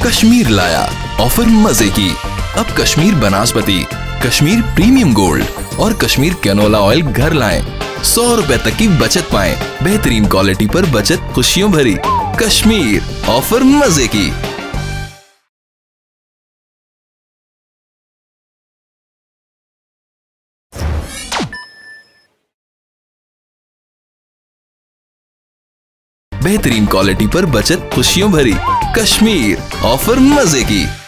कश्मीर लाया ऑफर मजे की। अब कश्मीर बनास्पति, कश्मीर प्रीमियम गोल्ड और कश्मीर कैनोला ऑयल घर लाएं। 100 रुपए तक की बचत पाएं। बेहतरीन क्वालिटी पर बचत खुशियों भरी। कश्मीर ऑफर मजे की। बेहतरीन क्वालिटी पर बचत खुशियों भरी। कश्मीर ऑफर मजे की।